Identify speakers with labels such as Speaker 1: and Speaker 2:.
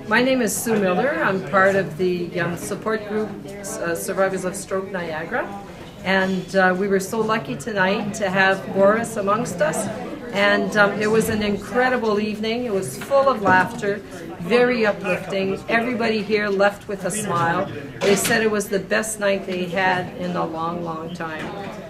Speaker 1: My name is Sue Miller. I'm part of the support group Survivors of Stroke Niagara, and we were so lucky tonight to have Boris amongst us, and it was an incredible evening. It was full of laughter, very uplifting. Everybody here left with a smile. They said it was the best night they had in a long, long time.